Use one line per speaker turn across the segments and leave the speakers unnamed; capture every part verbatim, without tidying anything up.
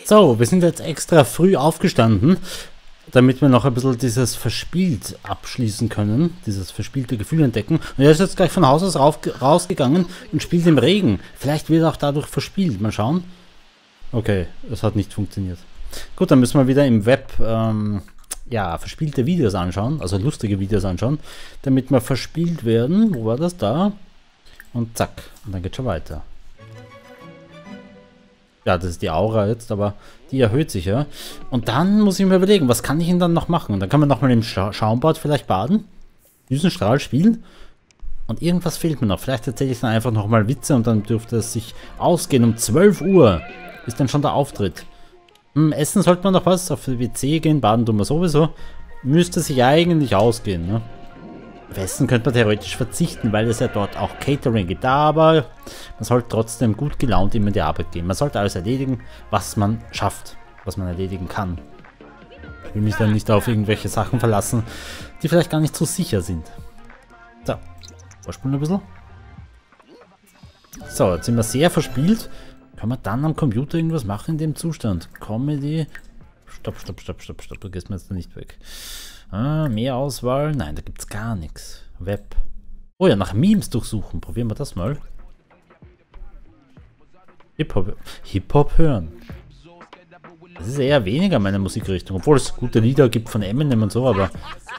So, wir sind jetzt extra früh aufgestanden, damit wir noch ein bisschen dieses Verspielt abschließen können, dieses verspielte Gefühl entdecken. Und er ist jetzt gleich von Haus aus rauf, rausgegangen und spielt im Regen. Vielleicht wird er auch dadurch verspielt. Mal schauen. Okay, das hat nicht funktioniert. Gut, dann müssen wir wieder im Web ähm, ja, verspielte Videos anschauen, also lustige Videos anschauen, damit wir verspielt werden. Wo war das? Da. Und zack. Und dann geht schon weiter. Ja, das ist die Aura jetzt, aber die erhöht sich ja. Und dann muss ich mir überlegen, was kann ich denn dann noch machen? Und dann kann man nochmal im Scha Schaumbad vielleicht baden, Düsenstrahl spielen. Und irgendwas fehlt mir noch. Vielleicht erzähle ich dann einfach nochmal Witze und dann dürfte es sich ausgehen. Um zwölf Uhr ist dann schon der Auftritt. Hm, essen sollte man noch was, auf die W C gehen, baden tun wir sowieso. Müsste sich eigentlich ausgehen, ne? Auf Essen könnte man theoretisch verzichten, weil es ja dort auch Catering gibt. Aber man sollte trotzdem gut gelaunt immer in die Arbeit gehen. Man sollte alles erledigen, was man schafft, was man erledigen kann. Ich will mich dann nicht auf irgendwelche Sachen verlassen, die vielleicht gar nicht so sicher sind. So, vorspulen ein bisschen. So, jetzt sind wir sehr verspielt. Kann man dann am Computer irgendwas machen in dem Zustand? Comedy. Stopp, stopp, stopp, stopp, stopp. Du gehst mir jetzt nicht weg. Ah, mehr Auswahl. Nein, da gibt es gar nichts. Web. Oh ja, nach Memes durchsuchen. Probieren wir das mal. Hip-Hop. Hip-Hop hören. Das ist eher weniger meine Musikrichtung. Obwohl es gute Lieder gibt von Eminem und so, aber...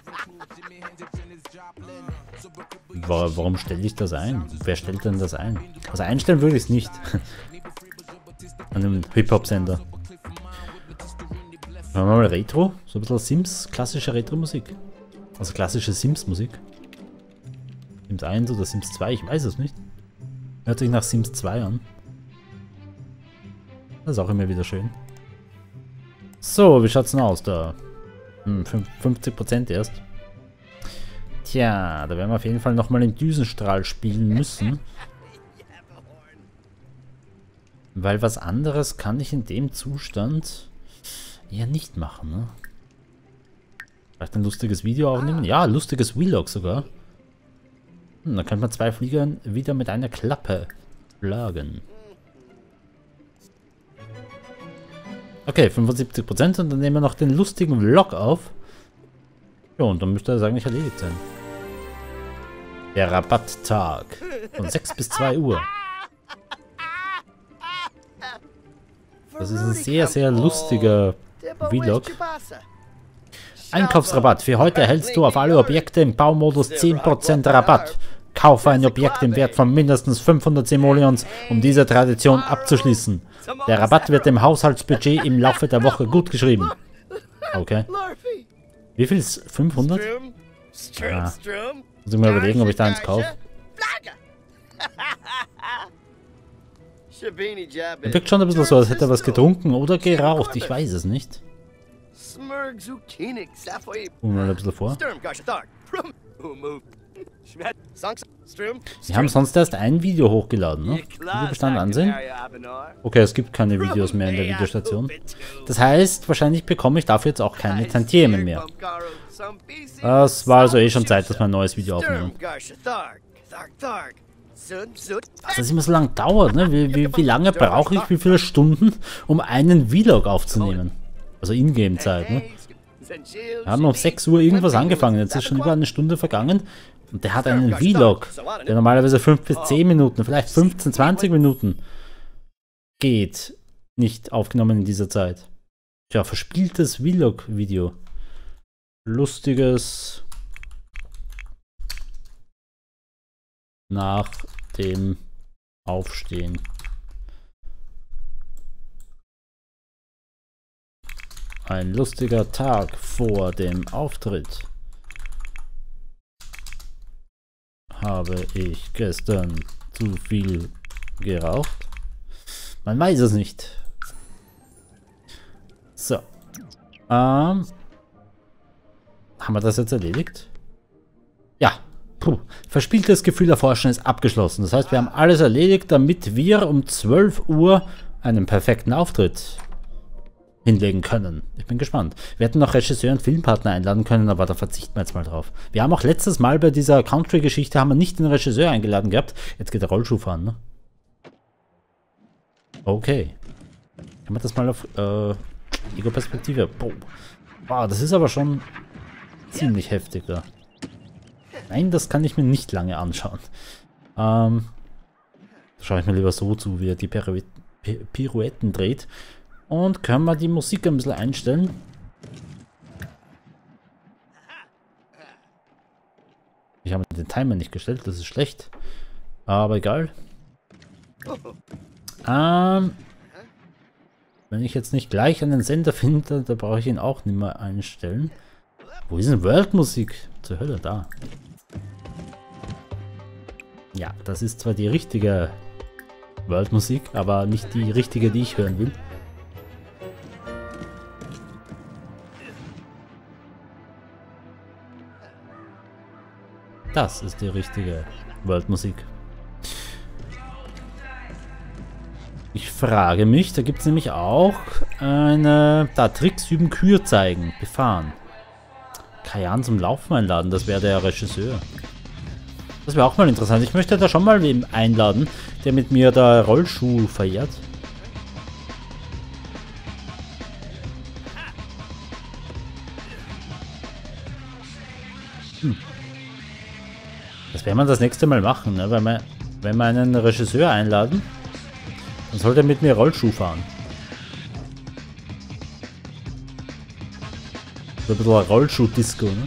Warum stelle ich das ein? Wer stellt denn das ein? Also einstellen würde ich es nicht. An einem Hip-Hop-Sender. Machen wir mal Retro, so ein bisschen Sims, klassische Retro-Musik. Also klassische Sims-Musik. Sims eins oder Sims zwei, ich weiß es nicht. Hört sich nach Sims zwei an. Das ist auch immer wieder schön. So, wie schaut's denn aus da? Hm, fünfzig Prozent erst. Tja, da werden wir auf jeden Fall nochmal den Düsenstrahl spielen müssen. Weil was anderes kann ich in dem Zustand... ja, nicht machen, ne? Vielleicht ein lustiges Video aufnehmen? Ja, lustiges Vlog sogar. Hm, dann könnte man zwei Flieger wieder mit einer Klappe schlagen. Okay, fünfundsiebzig Prozent und dann nehmen wir noch den lustigen Vlog auf. Ja, und dann müsste das eigentlich erledigt sein. Der Rabatttag. Von sechs bis zwei Uhr. Das ist ein sehr, sehr lustiger Vlog. Einkaufsrabatt. Für heute erhältst du auf alle Objekte im Baumodus zehn Prozent Rabatt. Kaufe ein Objekt im Wert von mindestens fünfhundert Simoleons, um diese Tradition abzuschließen. Der Rabatt wird im Haushaltsbudget im Laufe der Woche gut geschrieben. Okay. Wie viel ist fünfhundert? Ja. Muss ich mal überlegen, ob ich da eins kaufe. Er wirkt schon ein bisschen so, als hätte er was getrunken oder geraucht. Ich weiß es nicht. Gucken wir mal ein bisschen vor. Sie haben sonst erst ein Video hochgeladen, ne? Videobestand ansehen? Okay, es gibt keine Videos mehr in der Videostation. Das heißt, wahrscheinlich bekomme ich dafür jetzt auch keine Tantiemen mehr. Das war also eh schon Zeit, dass wir ein neues Video aufnehmen. Dass das immer so lange dauert, ne? Wie, wie, wie lange brauche ich, wie viele Stunden, um einen Vlog aufzunehmen? Also Ingame-Zeit, ne? Wir haben um sechs Uhr irgendwas angefangen, jetzt ist schon über eine Stunde vergangen. Und der hat einen Vlog, der normalerweise fünf bis zehn Minuten, vielleicht fünfzehn, zwanzig Minuten geht, nicht aufgenommen in dieser Zeit. Tja, verspieltes Vlog-Video. Lustiges nach dem Aufstehen. Ein lustiger Tag vor dem Auftritt. Habe ich gestern zu viel geraucht? Man weiß es nicht. So. Ähm. Haben wir das jetzt erledigt? Ja. Puh. Verspieltes Gefühl erforschen ist abgeschlossen. Das heißt, wir haben alles erledigt, damit wir um zwölf Uhr einen perfekten Auftritt hinlegen können. Ich bin gespannt. Wir hätten noch Regisseur und Filmpartner einladen können, aber da verzichten wir jetzt mal drauf. Wir haben auch letztes Mal bei dieser Country-Geschichte haben wir nicht den Regisseur eingeladen gehabt. Jetzt geht der Rollschuh fahren, ne? Okay. Kann man das mal auf äh, Ego-Perspektive? Boah. Wow, das ist aber schon ziemlich heftig da. Nein, das kann ich mir nicht lange anschauen. Ähm, da schaue ich mir lieber so zu, wie er die Pirouet Pirouetten dreht. Und können wir die Musik ein bisschen einstellen. Ich habe den Timer nicht gestellt, das ist schlecht. Aber egal. Ähm, wenn ich jetzt nicht gleich einen Sender finde, da brauche ich ihn auch nicht mehr einstellen. Wo ist denn World-Musik? Zur Hölle, da. Ja, das ist zwar die richtige World-Musik, aber nicht die richtige, die ich hören will. Das ist die richtige World-Musik. Ich frage mich, da gibt es nämlich auch eine... Da, Tricks üben, Kür zeigen, befahren. Kajan zum Laufen einladen, das wäre der Regisseur. Das wäre auch mal interessant. Ich möchte da schon mal wem einladen, der mit mir da Rollschuh feiert. Hm. Das werden wir das nächste Mal machen, ne? Wenn wir, wenn wir einen Regisseur einladen, dann sollte er mit mir Rollschuh fahren. So ein bisschen Rollschuh-Disco, ne?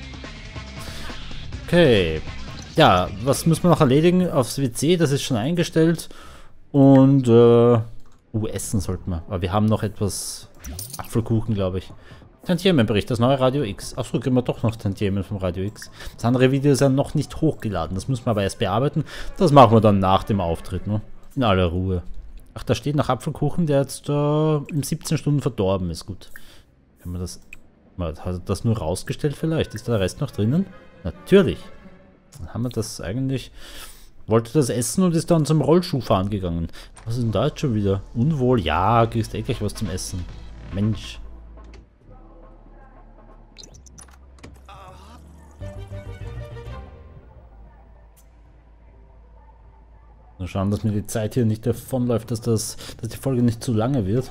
Okay. Ja, was müssen wir noch erledigen? Aufs W C, das ist schon eingestellt. Und, äh, uh, essen sollten wir. Aber wir haben noch etwas Apfelkuchen, glaube ich. Tantiemenbericht, das neue Radio X. Achso, kriegen wir doch noch Tantiemen vom Radio X. Das andere Video ist ja noch nicht hochgeladen. Das müssen wir aber erst bearbeiten. Das machen wir dann nach dem Auftritt, ne? In aller Ruhe. Ach, da steht noch Apfelkuchen, der jetzt äh, in siebzehn Stunden verdorben ist. Gut. Können wir das... Hat er das nur rausgestellt vielleicht? Ist der Rest noch drinnen? Natürlich. Dann haben wir das eigentlich... Wollte das essen und ist dann zum Rollschuhfahren gegangen. Was ist denn da jetzt schon wieder? Unwohl? Ja, kriegst eh gleich was zum Essen. Mensch. Nur schauen, dass mir die Zeit hier nicht davonläuft, dass, das, dass die Folge nicht zu lange wird.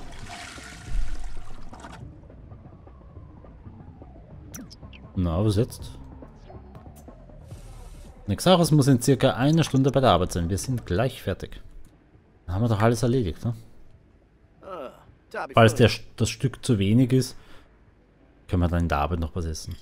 Na, was jetzt? Nexaris muss in circa einer Stunde bei der Arbeit sein. Wir sind gleich fertig. Dann haben wir doch alles erledigt, ne? Falls der, das Stück zu wenig ist, können wir dann in der Arbeit noch was essen.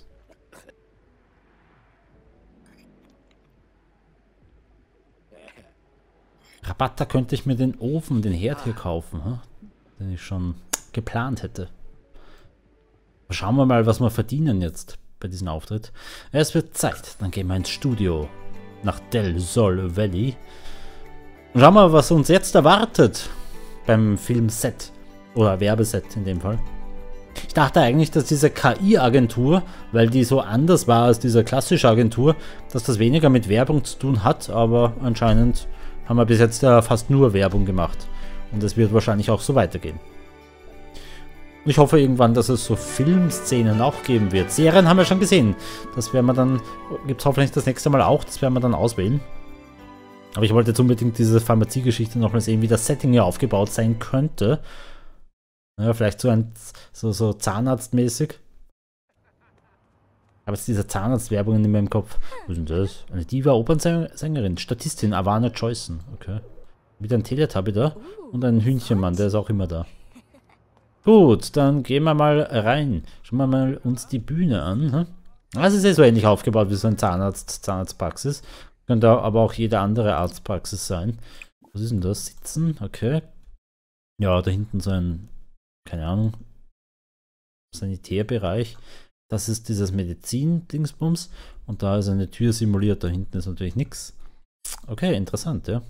Rabatt, da könnte ich mir den Ofen, den Herd hier kaufen, hm? Den ich schon geplant hätte. Schauen wir mal, was wir verdienen jetzt bei diesem Auftritt. Es wird Zeit, dann gehen wir ins Studio nach Del Sol Valley. Und schauen wir mal, was uns jetzt erwartet beim Filmset oder Werbeset in dem Fall. Ich dachte eigentlich, dass diese K I-Agentur, weil die so anders war als diese klassische Agentur, dass das weniger mit Werbung zu tun hat, aber anscheinend haben wir bis jetzt ja fast nur Werbung gemacht. Und es wird wahrscheinlich auch so weitergehen. Ich hoffe irgendwann, dass es so Filmszenen auch geben wird. Serien haben wir schon gesehen. Das werden wir dann, gibt es hoffentlich das nächste Mal auch, das werden wir dann auswählen. Aber ich wollte jetzt unbedingt diese Pharmaziegeschichte nochmal sehen, wie das Setting hier aufgebaut sein könnte. Ja, vielleicht so ein, so, so Zahnarztmäßig. Aber jetzt diese Zahnarztwerbungen in meinem Kopf. Was ist denn das? Eine Diva-Opernsängerin, Statistin, Avana Joyson. Okay. Wieder ein Teletubby da. Und ein Hühnchenmann, der ist auch immer da. Gut, dann gehen wir mal rein. Schauen wir mal uns die Bühne an. Hm? Das ist ja so ähnlich aufgebaut wie so ein Zahnarzt, Zahnarztpraxis. Könnte aber auch jede andere Arztpraxis sein. Was ist denn das? Sitzen? Okay. Ja, da hinten so ein, keine Ahnung, Sanitärbereich. Das ist dieses Medizin-Dingsbums. Und da ist eine Tür simuliert. Da hinten ist natürlich nichts. Okay, interessant, ja.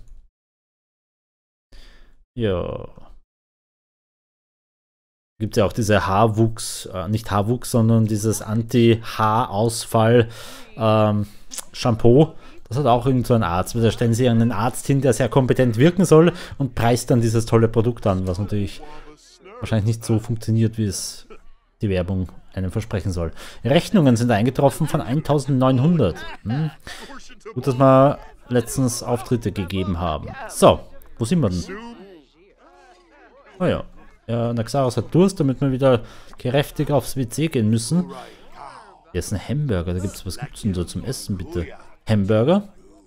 Ja. Gibt es ja auch diese Haarwuchs, äh, nicht Haarwuchs, sondern dieses Anti-Haarausfall-Shampoo. Ähm, das hat auch irgend so ein Arzt. Da stellen sie einen Arzt hin, der sehr kompetent wirken soll und preist dann dieses tolle Produkt an, was natürlich wahrscheinlich nicht so funktioniert, wie es die Werbung einem versprechen soll. Rechnungen sind eingetroffen von eintausendneunhundert. Hm. Gut, dass wir letztens Auftritte gegeben haben. So, wo sind wir denn? Oh ja. Ja, Naxaros hat Durst, damit wir wieder kräftig aufs W C gehen müssen. Hier ist ein Hamburger. Da gibt's, was gibt's denn so zum Essen, bitte? Hamburger.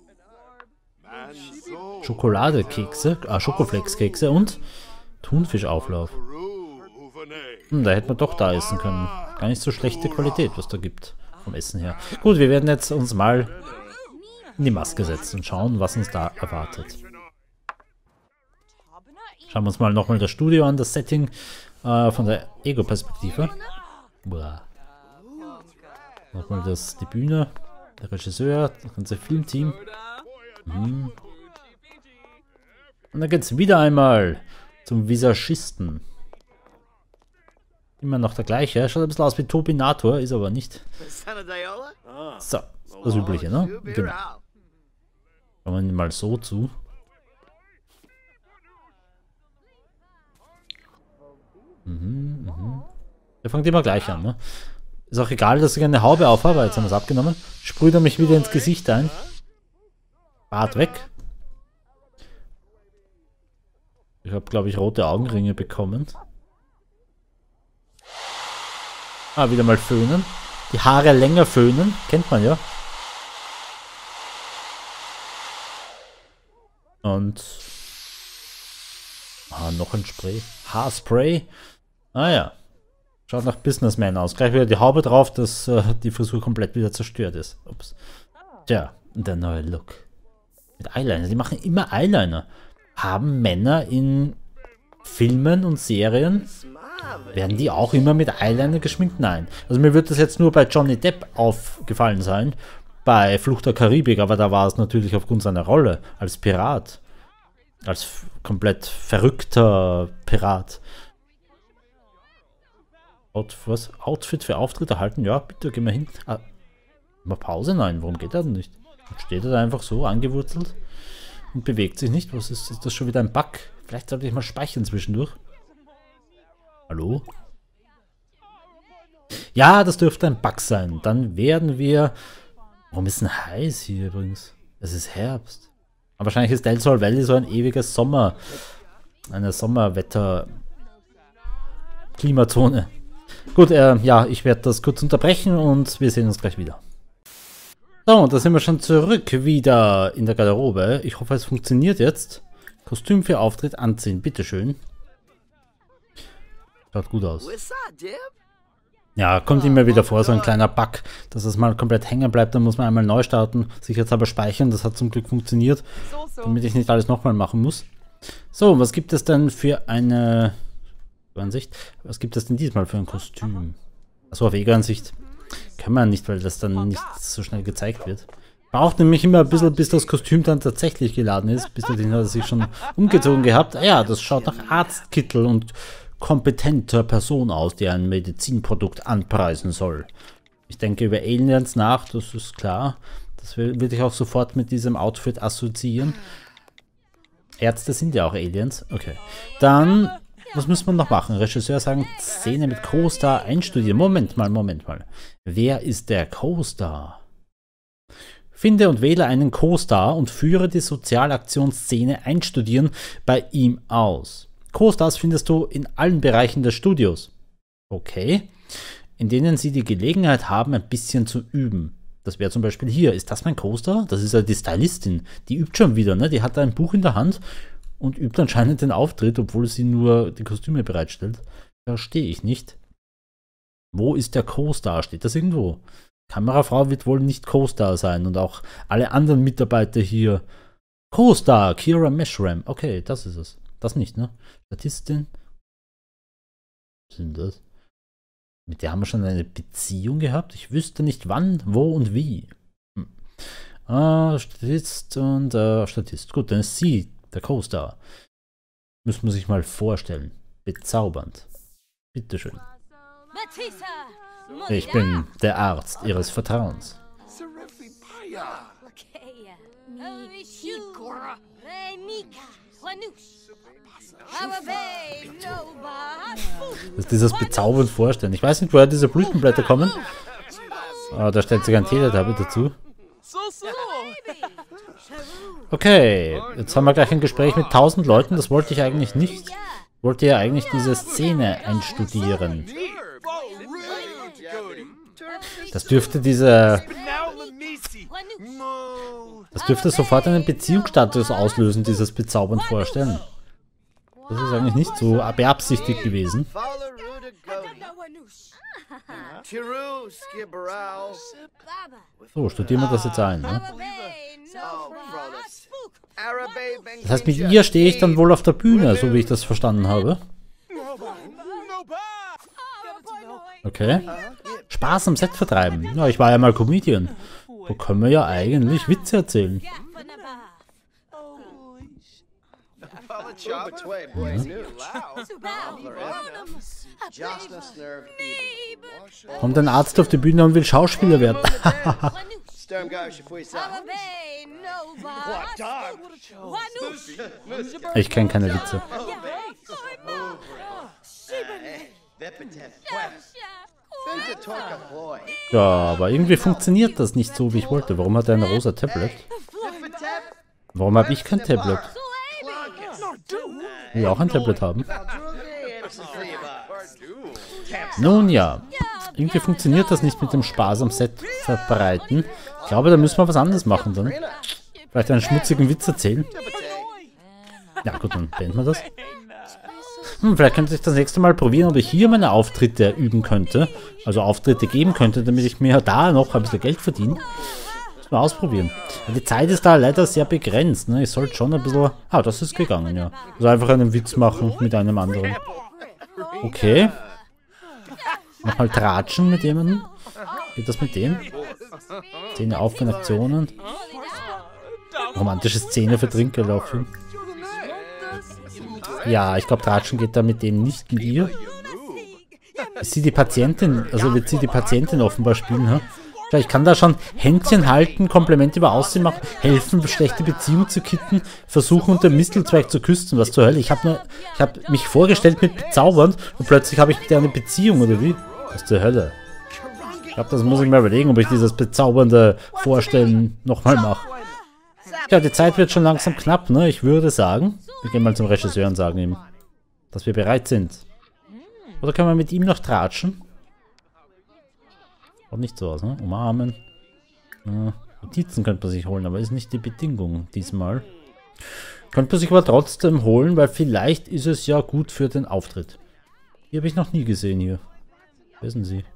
Schokoladekekse. Ah, Schokoflexkekse und Thunfischauflauf. Hm, da hätten wir doch da essen können. Gar nicht so schlechte Qualität, was da gibt. Vom Essen her. Gut, wir werden jetzt uns mal in die Maske setzen und schauen, was uns da erwartet. Schauen wir uns mal nochmal das Studio an, das Setting äh, von der Ego-Perspektive. Nochmal das, die Bühne, der Regisseur, das ganze Filmteam. Mhm. Und dann geht's wieder einmal zum Visagisten. Immer noch der gleiche, schaut ein bisschen aus wie Topinator, ist aber nicht. So, das Übliche, ne? Genau. Schauen wir mal so zu. Mhm, mhm. Der fängt immer gleich an, ne? Ist auch egal, dass ich eine Haube aufhabe, weil jetzt haben wir es abgenommen. Sprüht er mich wieder ins Gesicht ein. Bart weg. Ich habe, glaube ich, rote Augenringe bekommen. Ah, wieder mal föhnen. Die Haare länger föhnen, kennt man ja. Und... Ah, noch ein Spray. Haarspray. Ah ja. Schaut nach Businessman aus. Gleich wieder die Haube drauf, dass äh, die Frisur komplett wieder zerstört ist. Ups. Tja, der neue Look. Mit Eyeliner. Die machen immer Eyeliner. Haben Männer in Filmen und Serien, werden die auch immer mit Eyeliner geschminkt? Nein. Also mir wird das jetzt nur bei Johnny Depp aufgefallen sein. Bei Flucht der Karibik, aber da war es natürlich aufgrund seiner Rolle als Pirat. Als komplett verrückter Pirat. Out, was? Outfit für Auftritt erhalten? Ja, bitte, gehen wir hin. Ah, mal Pause? Nein, warum geht er denn nicht? Steht er da einfach so angewurzelt und bewegt sich nicht? Was ist, ist das schon wieder ein Bug? Vielleicht sollte ich mal speichern zwischendurch. Hallo? Ja, das dürfte ein Bug sein. Dann werden wir... Warum ist denn heiß hier übrigens? Es ist Herbst. Aber wahrscheinlich ist Del Sol Valley so ein ewiges Sommer. Eine Sommerwetter-Klimazone. Gut, äh, ja, ich werde das kurz unterbrechen und wir sehen uns gleich wieder. So, und da sind wir schon zurück wieder in der Garderobe. Ich hoffe, es funktioniert jetzt. Kostüm für Auftritt anziehen, bitteschön. Schaut gut aus. Ja, kommt immer wieder vor, so ein kleiner Bug, dass es mal komplett hängen bleibt, dann muss man einmal neu starten, sich jetzt aber speichern, das hat zum Glück funktioniert, damit ich nicht alles nochmal machen muss. So, was gibt es denn für eine Ansicht? Was gibt es denn diesmal für ein Kostüm? Achso, auf Ego-Ansicht kann man nicht, weil das dann nicht so schnell gezeigt wird. Braucht nämlich immer ein bisschen, bis das Kostüm dann tatsächlich geladen ist, bis dahin hat er sich schon umgezogen gehabt. Ah ja, das schaut nach Arztkittel und kompetenter Person aus, die ein Medizinprodukt anpreisen soll. Ich denke über Aliens nach, das ist klar. Das würde ich auch sofort mit diesem Outfit assoziieren. Ärzte sind ja auch Aliens. Okay. Dann, was müssen wir noch machen? Regisseur sagen, Szene mit Co-Star einstudieren. Moment mal, Moment mal. Wer ist der Co-Star? Finde und wähle einen Co-Star und führe die Sozialaktionsszene einstudieren bei ihm aus. Co-Stars findest du in allen Bereichen des Studios. Okay. In denen sie die Gelegenheit haben, ein bisschen zu üben. Das wäre zum Beispiel hier. Ist das mein Co-Star? Das ist ja die Stylistin. Die übt schon wieder, ne? Die hat da ein Buch in der Hand und übt anscheinend den Auftritt, obwohl sie nur die Kostüme bereitstellt. Verstehe ich nicht. Wo ist der Co-Star? Steht das irgendwo? Kamerafrau wird wohl nicht Co-Star sein und auch alle anderen Mitarbeiter hier. Co-Star, Kira Meshram. Okay, das ist es. Das nicht, ne? Statistin. Was sind das? Mit der haben wir schon eine Beziehung gehabt. Ich wüsste nicht wann, wo und wie. Hm. Ah, Statist und äh, Statist. Gut, dann ist sie der Co-Star. Müssen wir sich mal vorstellen. Bezaubernd. Bitteschön. Ich bin der Arzt Ihres Vertrauens. Das ist dieses bezaubernd Vorstellen. Ich weiß nicht, woher diese Blütenblätter kommen. Oh, da stellt sich ein Teletubby dazu. Okay, jetzt haben wir gleich ein Gespräch mit tausend Leuten. Das wollte ich eigentlich nicht. wollte ja eigentlich diese Szene einstudieren. Das dürfte diese... Das dürfte sofort einen Beziehungsstatus auslösen, dieses bezaubernd vorstellen. Das ist eigentlich nicht so beabsichtigt gewesen. So, studieren wir das jetzt ein, ne? Das heißt, mit ihr stehe ich dann wohl auf der Bühne, so wie ich das verstanden habe. Okay. Spaß am Set vertreiben. Ja, ich war ja mal Comedian. Da können wir ja eigentlich Witze erzählen. Ja. Kommt ein Arzt auf die Bühne und will Schauspieler werden. Ich kenne keine Witze. Ja, aber irgendwie funktioniert das nicht so, wie ich wollte. Warum hat er ein rosa Tablet? Warum habe ich kein Tablet? Ich will auch ein Tablet haben. Nun ja, irgendwie funktioniert das nicht mit dem Spaß am Set verbreiten. Ich glaube, da müssen wir was anderes machen dann. Vielleicht einen schmutzigen Witz erzählen. Ja gut, dann beenden wir das. Hm, vielleicht könnte ich das nächste Mal probieren, ob ich hier meine Auftritte üben könnte. Also Auftritte geben könnte, damit ich mir da noch ein bisschen Geld verdiene. Muss mal ausprobieren. Die Zeit ist da leider sehr begrenzt. Ne? Ich sollte schon ein bisschen... Ah, das ist gegangen, ja. Also einfach einen Witz machen mit einem anderen. Okay. Nochmal tratschen mit jemandem. Geht das mit dem? Szene auf in Aktionen. Romantische Szene für Trinkgelaufen. Ja, ich glaube, Tratschen geht da mit dem nicht mit ihr. Ist sie die Patientin? Also wird sie die Patientin offenbar spielen, ha? Ich kann da schon Händchen halten, Komplimente über Aussehen machen, helfen, schlechte Beziehungen zu kitten, versuchen unter dem Mistelzweig zu küssen. Was zur Hölle? Ich habe ich hab mich vorgestellt mit bezaubernd und plötzlich habe ich mit der eine Beziehung, oder wie? Was zur Hölle? Ich glaube, das muss ich mir überlegen, ob ich dieses bezaubernde Vorstellen nochmal mache. Ja, die Zeit wird schon langsam knapp, ne? Ich würde sagen, wir gehen mal zum Regisseur und sagen ihm, dass wir bereit sind. Oder können wir mit ihm noch tratschen? Schaut nicht so aus, ne? Umarmen. Ja, Notizen könnte man sich holen, aber ist nicht die Bedingung diesmal. Könnte man sich aber trotzdem holen, weil vielleicht ist es ja gut für den Auftritt. Die habe ich noch nie gesehen hier. Wer sind Sie?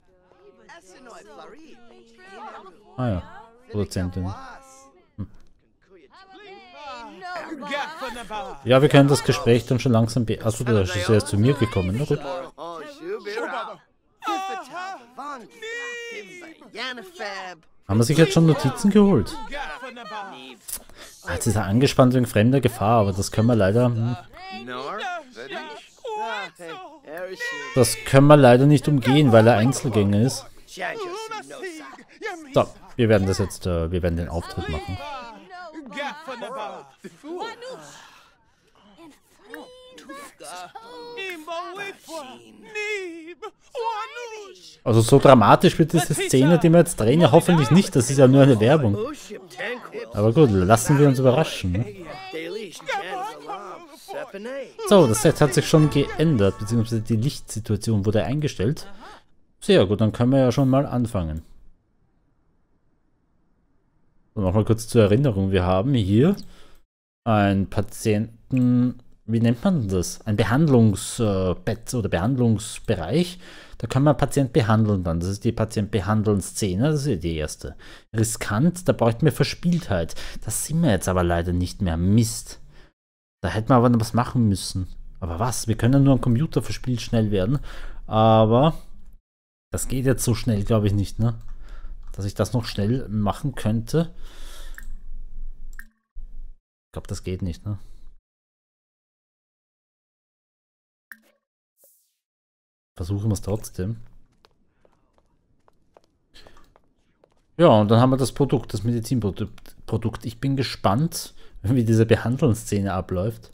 Ah ja, Produzentin. Hm. Ja, wir können das Gespräch dann schon langsam be... Achso, der Regisseur ist zu mir gekommen, na gut. Haben wir sich jetzt schon Notizen geholt? Jetzt ist er angespannt wegen fremder Gefahr, aber das können wir leider... Hm. Das können wir leider nicht umgehen, weil er Einzelgänger ist. So, wir werden das jetzt, äh, wir werden den Auftritt machen. Also so dramatisch wird diese Szene, die wir jetzt drehen, ja hoffentlich nicht. Das ist ja nur eine Werbung. Aber gut, lassen wir uns überraschen. Ne? So, das Set hat sich schon geändert, beziehungsweise die Lichtsituation wurde eingestellt. Sehr gut, dann können wir ja schon mal anfangen. Und nochmal kurz zur Erinnerung, wir haben hier einen Patienten, wie nennt man das? Ein Behandlungsbett oder Behandlungsbereich. Da kann man Patient behandeln dann. Das ist die Patient-Behandeln-Szene, das ist die erste. Riskant, da bräuchten wir Verspieltheit. Das sind wir jetzt aber leider nicht mehr. Mist. Da hätten wir aber noch was machen müssen. Aber was? Wir können nur am Computer verspielt schnell werden. Aber das geht jetzt so schnell, glaube ich nicht, ne? Dass ich das noch schnell machen könnte. Ich glaube, das geht nicht, ne? Versuchen wir es trotzdem. Ja, und dann haben wir das Produkt, das Medizinprodukt. Ich bin gespannt, wie diese Behandlungsszene abläuft.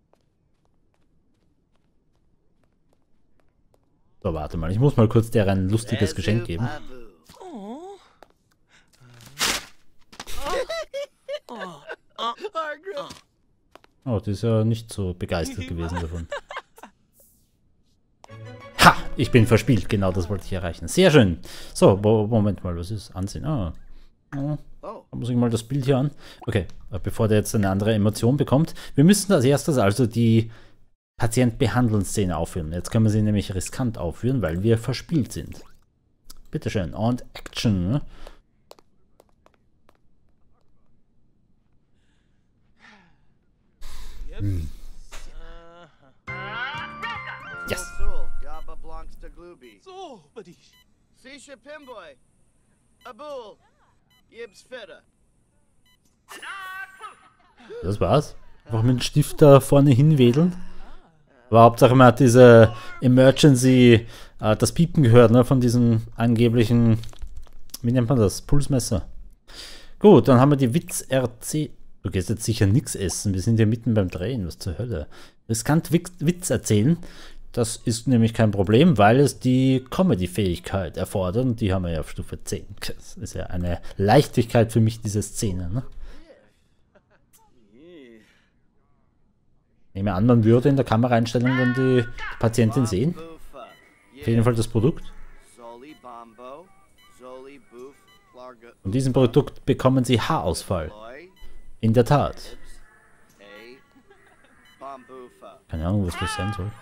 So, warte mal. Ich muss mal kurz der ein lustiges Geschenk geben. Oh, die ist ja nicht so begeistert gewesen davon. Ich bin verspielt, genau das wollte ich erreichen. Sehr schön. So, Moment mal, was ist Ansehen? Ah, da muss ich mal das Bild hier an. Okay, bevor der jetzt eine andere Emotion bekommt. Wir müssen als erstes also die Patient-Behandeln-Szene aufführen. Jetzt können wir sie nämlich riskant aufführen, weil wir verspielt sind. Bitteschön. Und Action. Ne? Hm. Yes. Das war's. Einfach mit dem Stift da vorne hinwedeln. Aber Hauptsache man hat diese Emergency, äh, das Piepen gehört, ne, von diesem angeblichen, wie nennt man das, Pulsmesser. Gut, dann haben wir die Witz-R C. Du gehst jetzt sicher nichts essen, wir sind ja mitten beim Drehen, was zur Hölle. Riskant Witz erzählen, das ist nämlich kein Problem, weil es die Comedy-Fähigkeit erfordert und die haben wir ja auf Stufe zehn. Das ist ja eine Leichtigkeit für mich, diese Szene, ne? Ich nehme an, man würde in der Kameraeinstellung dann die Patientin sehen. Auf jeden Fall das Produkt. Von diesem Produkt bekommen sie Haarausfall. In der Tat. Keine Ahnung, was das sein soll.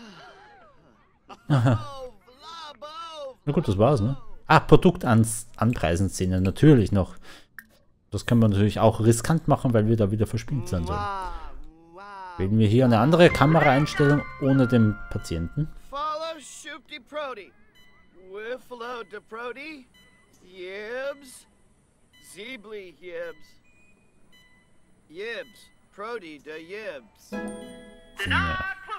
Aha. Na gut, das war's, ne? Ah, Produktanpreisen-Szene, natürlich noch. Das können wir natürlich auch riskant machen, weil wir da wieder verspielt sein sollen. Wählen wir hier eine andere Kameraeinstellung ohne den Patienten. Ja.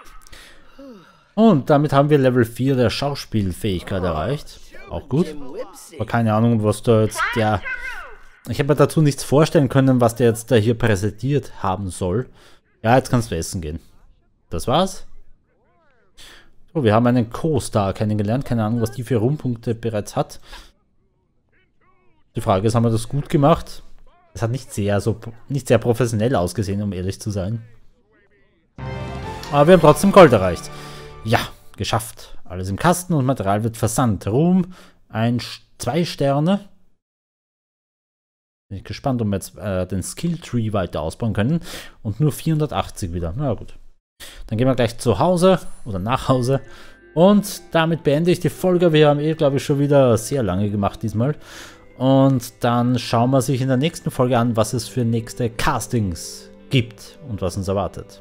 Und damit haben wir Level vier der Schauspielfähigkeit erreicht. Auch gut. Aber keine Ahnung, was da jetzt der... Ich habe mir dazu nichts vorstellen können, was der jetzt da hier präsentiert haben soll. Ja, jetzt kannst du essen gehen. Das war's. So, wir haben einen Co-Star kennengelernt. Keine Ahnung, was die für Ruhmpunkte bereits hat. Die Frage ist, haben wir das gut gemacht? Es hat nicht sehr, so, nicht sehr professionell ausgesehen, um ehrlich zu sein. Aber wir haben trotzdem Gold erreicht. Ja, geschafft. Alles im Kasten und Material wird versandt. Ruhm, ein, zwei Sterne. Bin ich gespannt, ob wir jetzt äh, den Skill-Tree weiter ausbauen können. Und nur vierhundertachtzig wieder. Na gut. Dann gehen wir gleich zu Hause oder nach Hause. Und damit beende ich die Folge. Wir haben eh, glaube ich, schon wieder sehr lange gemacht diesmal. Und dann schauen wir sich in der nächsten Folge an, was es für nächste Castings gibt und was uns erwartet.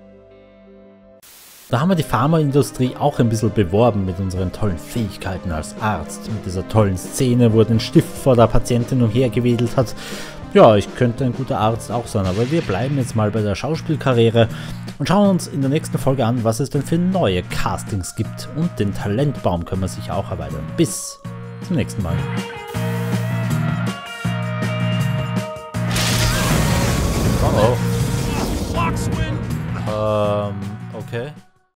Da haben wir die Pharmaindustrie auch ein bisschen beworben mit unseren tollen Fähigkeiten als Arzt. Mit dieser tollen Szene, wo er den Stift vor der Patientin umhergewedelt hat. Ja, ich könnte ein guter Arzt auch sein, aber wir bleiben jetzt mal bei der Schauspielkarriere und schauen uns in der nächsten Folge an, was es denn für neue Castings gibt. Und den Talentbaum können wir sich auch erweitern. Bis zum nächsten Mal. Oh oh. Ähm, okay.